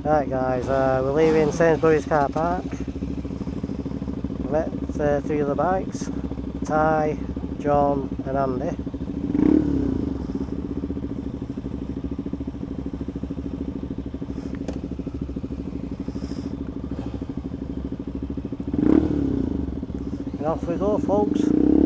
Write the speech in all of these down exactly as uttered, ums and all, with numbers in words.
Right guys, uh, we're leaving Sainsbury's car park. We met uh, three other bikes, Ty, John and Andy. And off we go, folks.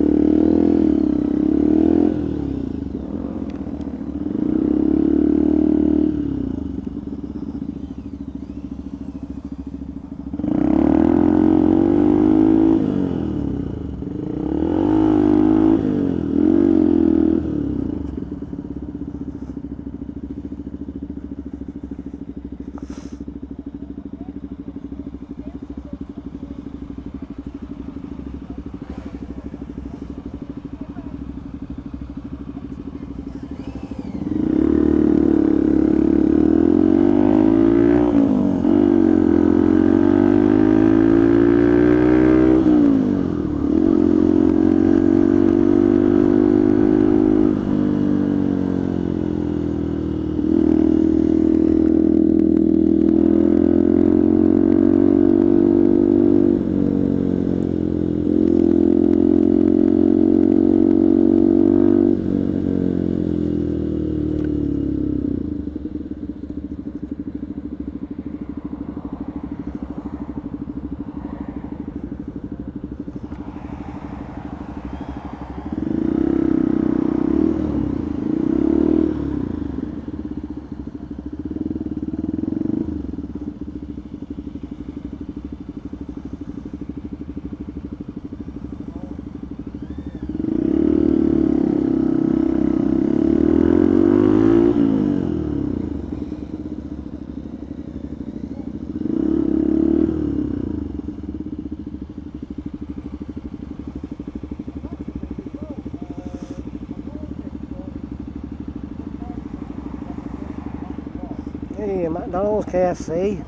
Hey, McDonald's, K F C.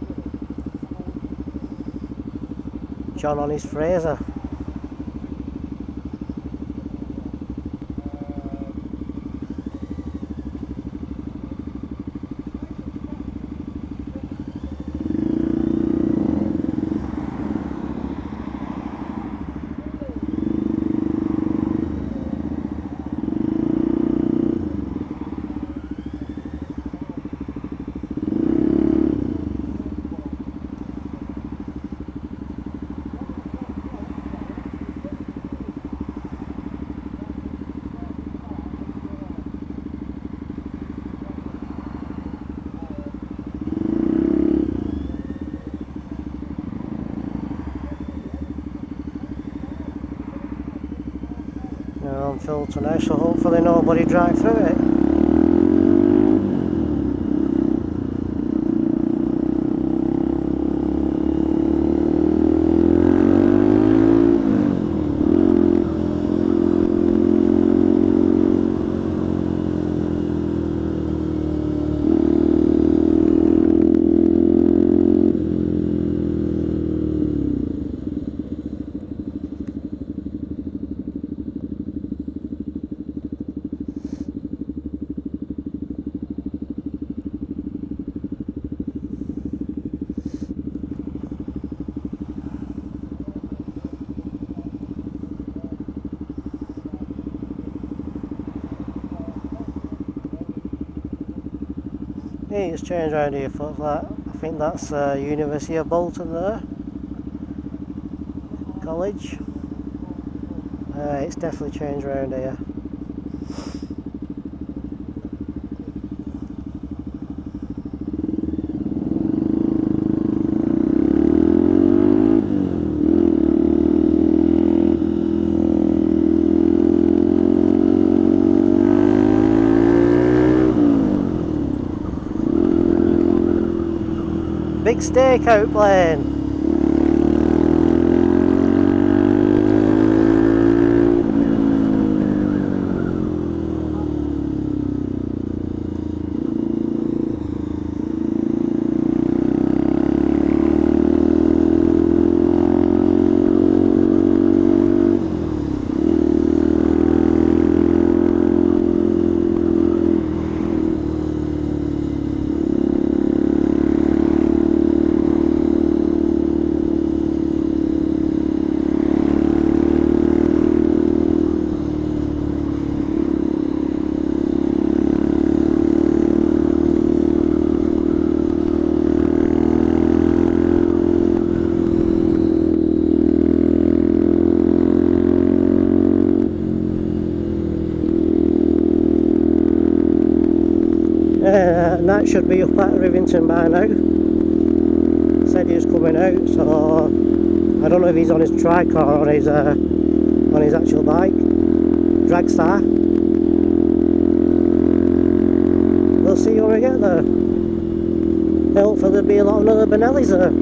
John on his Fraser. On filter now, so hopefully nobody drive through it. Yeah, it's changed around here for that. I think that's uh, University of Bolton there. College. Uh, it's definitely changed around here. Big stakeout plane. Wright should be up at Rivington by now. Said he was coming out, so I don't know if he's on his trike or on his uh, on his actual bike, Dragstar. We'll see when we get there. Hopefully there'll be a lot of other Benellis there.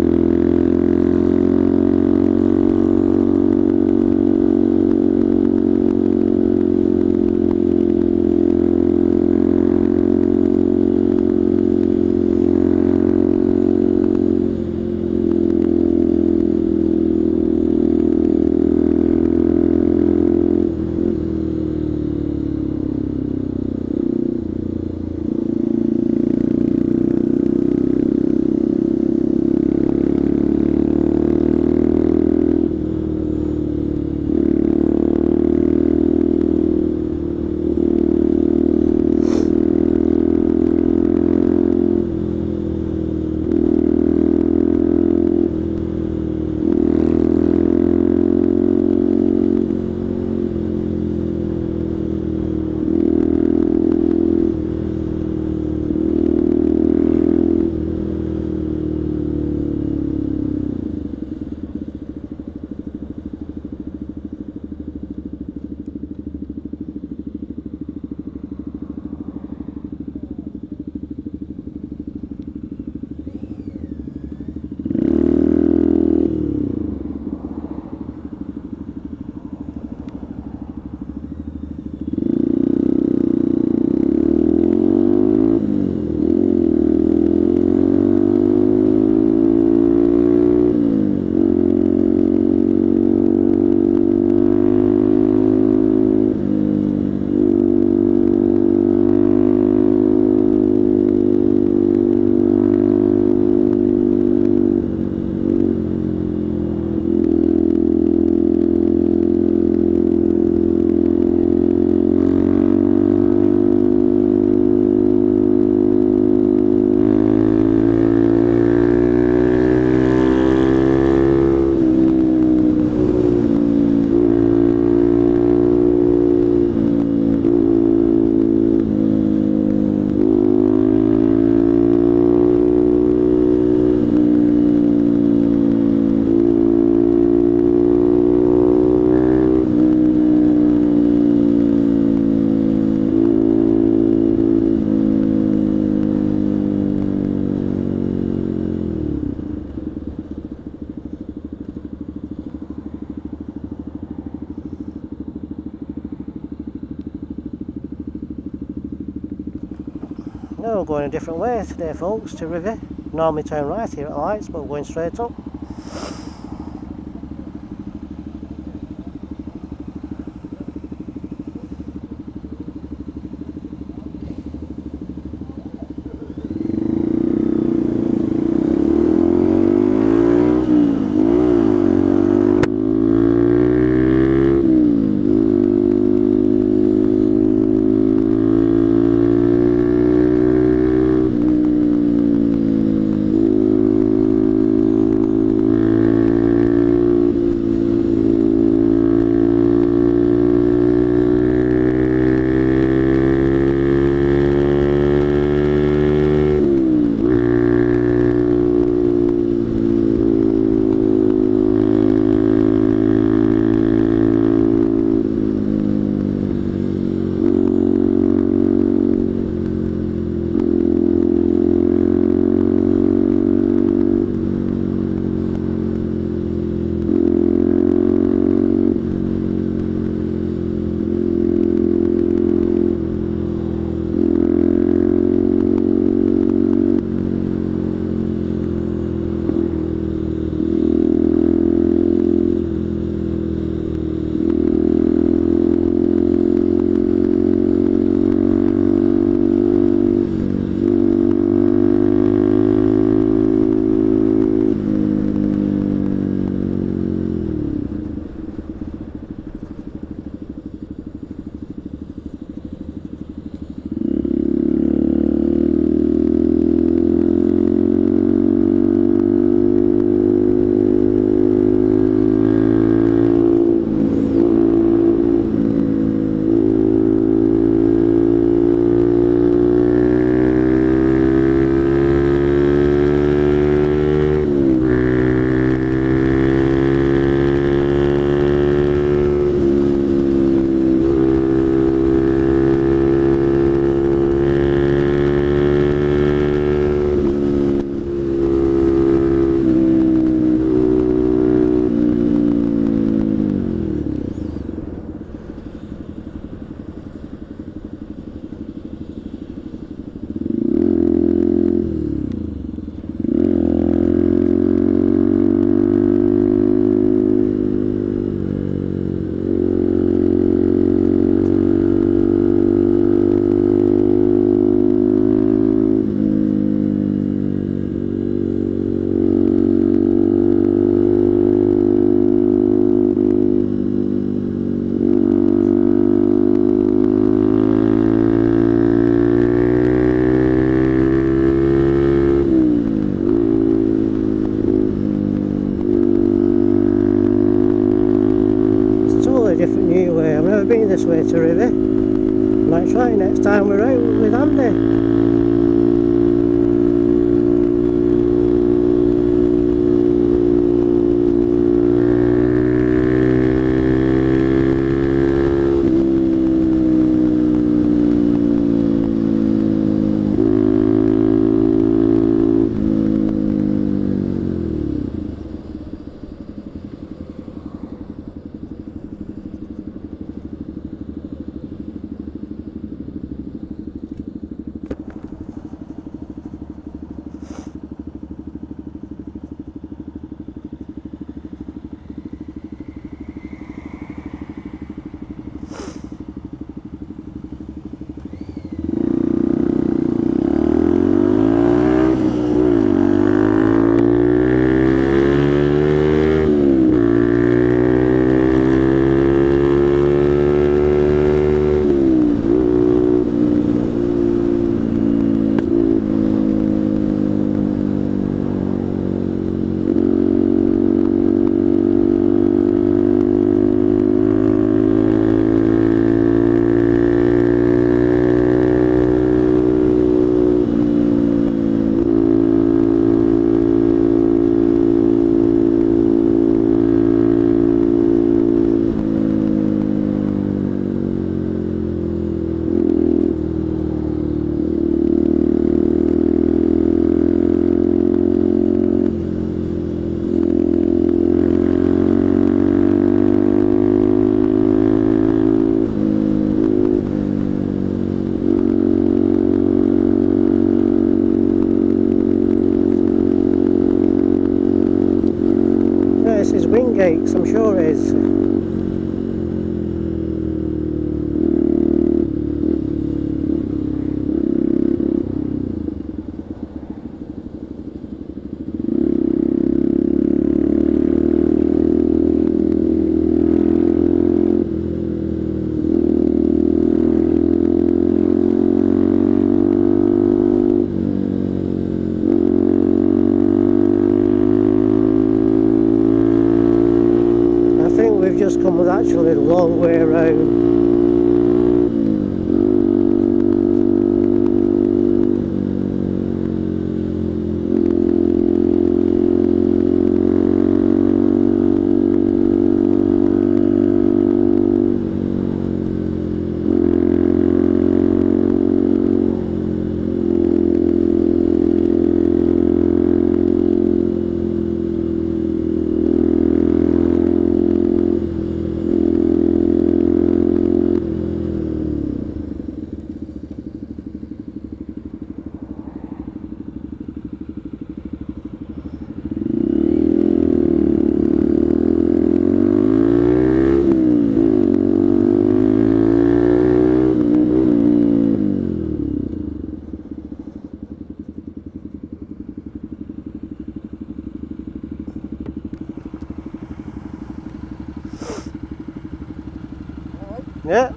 No, we're going a different way today folks, to Rivy. Normally turn right here at the lights, but we're going straight up. this way to Rivy. Let's try next time we're out with Andy. Wingates, I'm sure it is. Just come with actually the long way around. Yeah.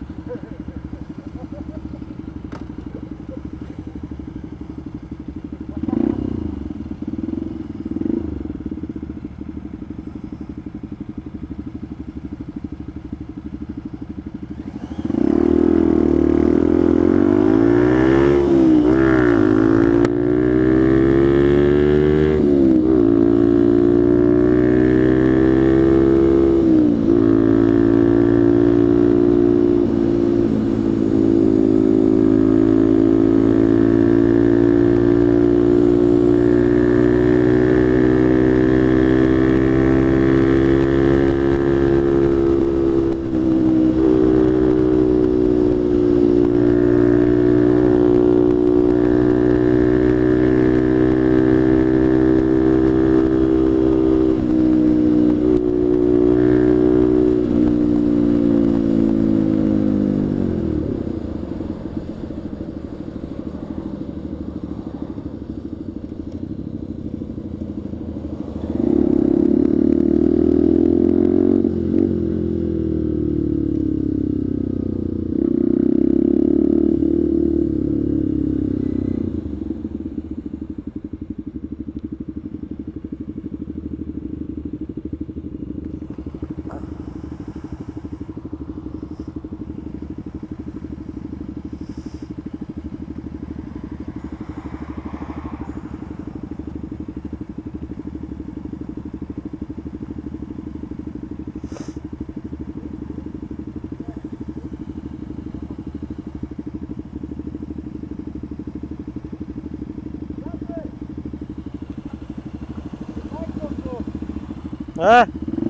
Ah.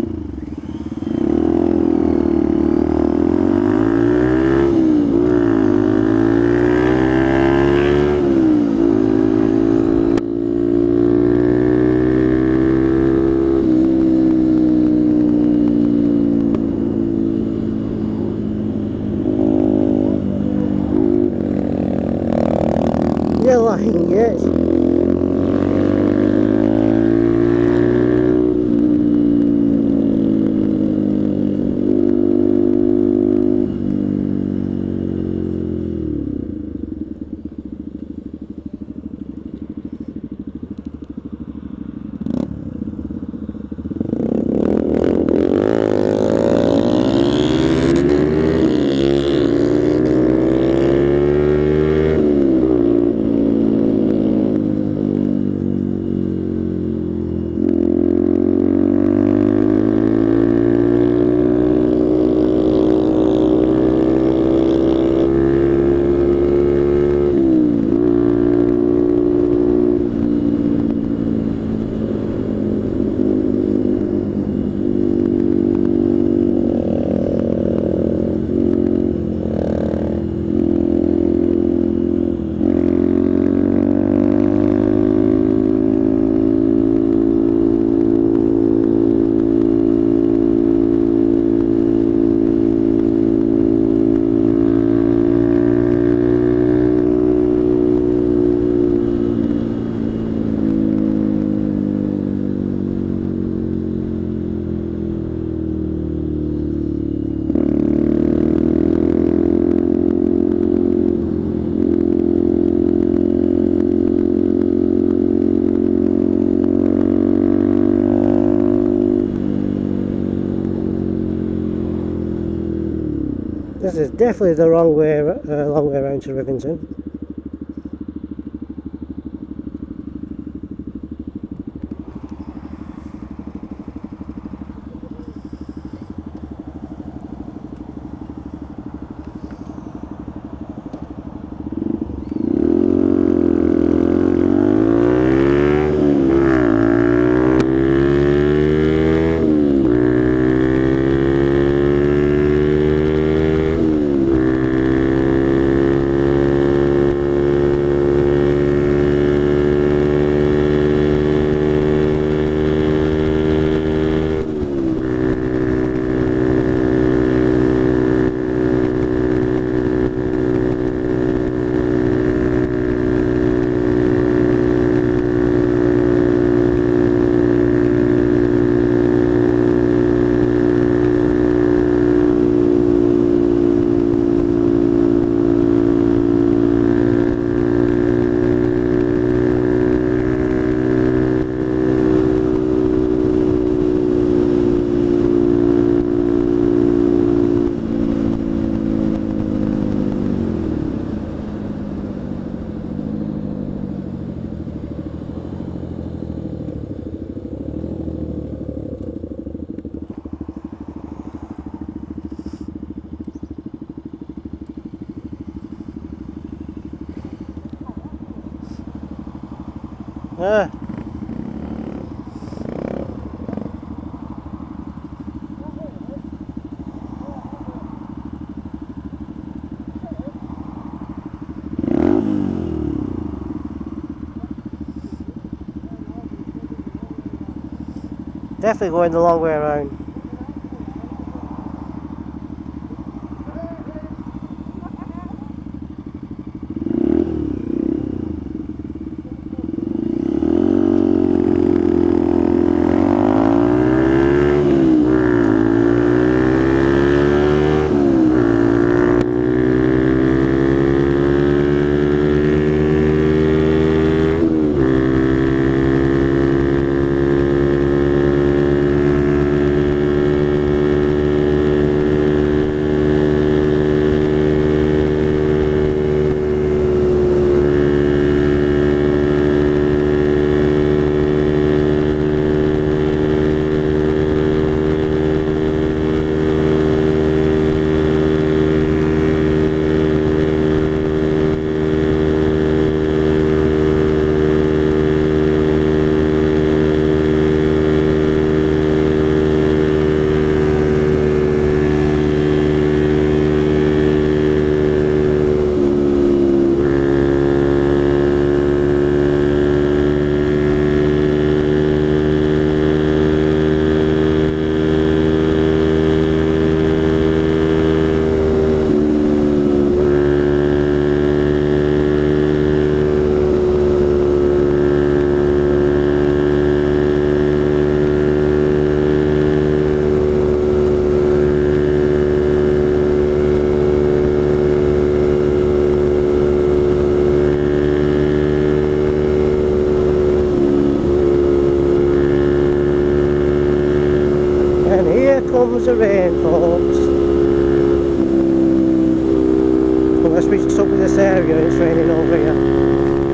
You're lying, yes. This is definitely the wrong way, uh, long way around to Rivington. Ah. Definitely going the long way around. comes the rain, folks. Unless we stuck with this area, it's raining over here.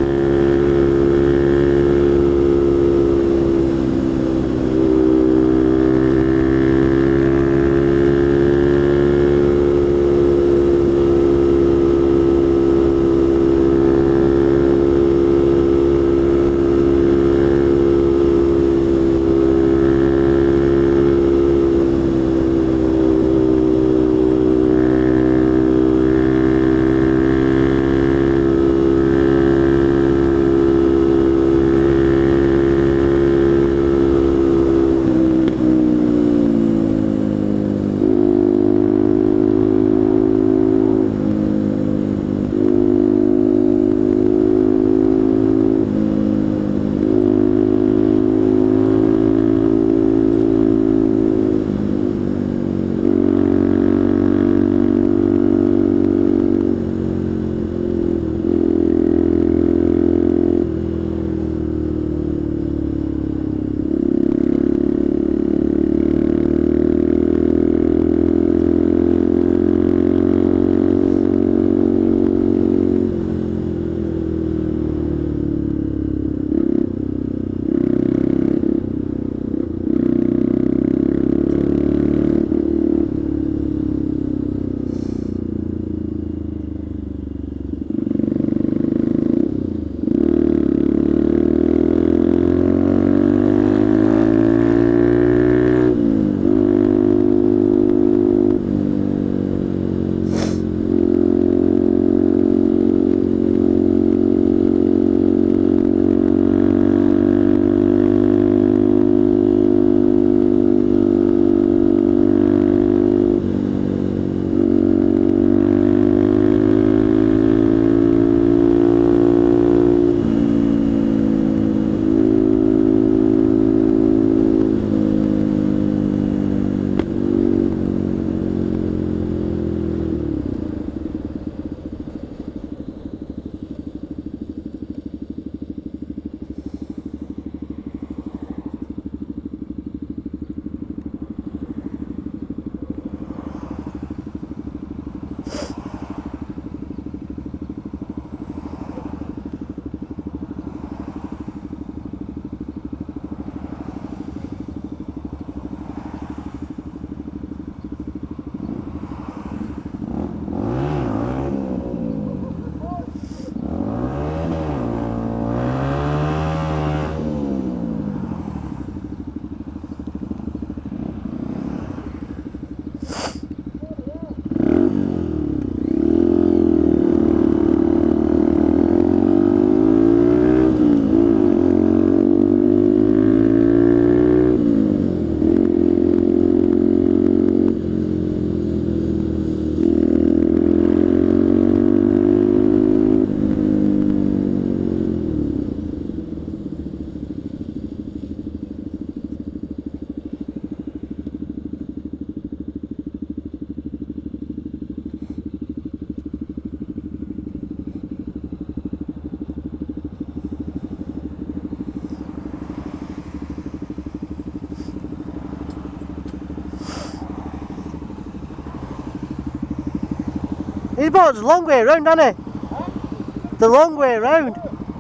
He's brought us the long way round, hasn't he? Huh? The long way round.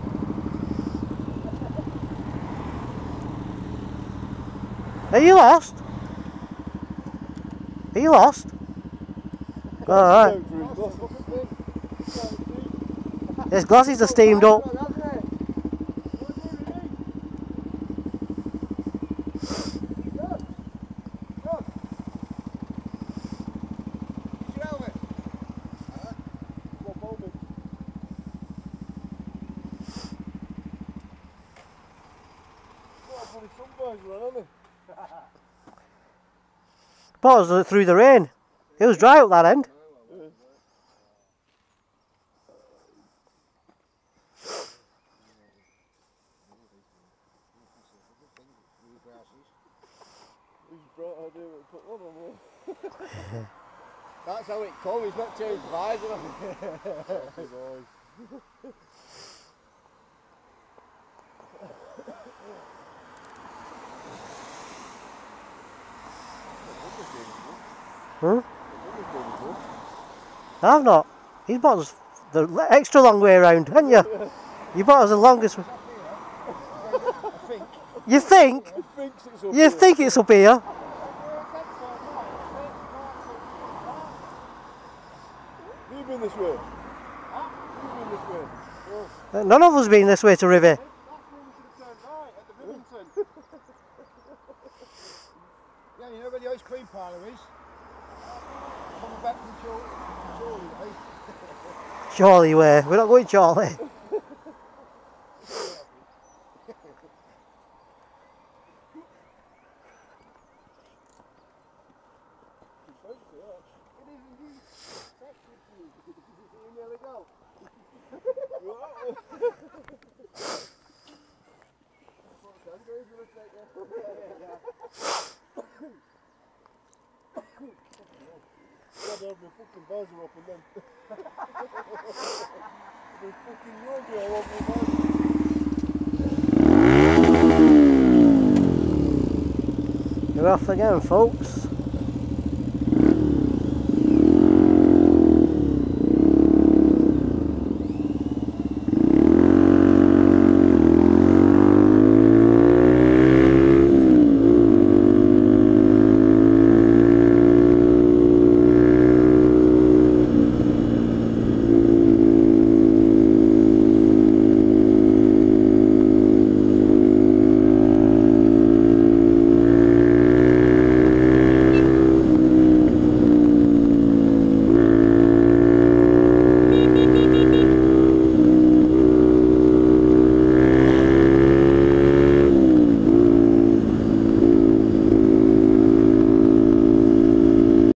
Are you lost? Are you lost? Alright. His glasses are steamed up. Brought us through the rain. It was dry up that end. That's how it comes, he's not changed visor. Interesting. Hmm? I've not. He's bought us the le- extra long way around, haven't you? You bought us the longest. I think. You think? I think it's up You here. think it's up here? You've been this way. You've been this way. Oh. None of us been this way to Rivy. That's where we should have turned right, at the Billington. Yeah, you know where the ice cream parlour is? Coming back from Chorley, Chorley, right? Charlie way. We're not going Charlie. The fucking buzzer up and then the fucking radio up and We're off again, folks.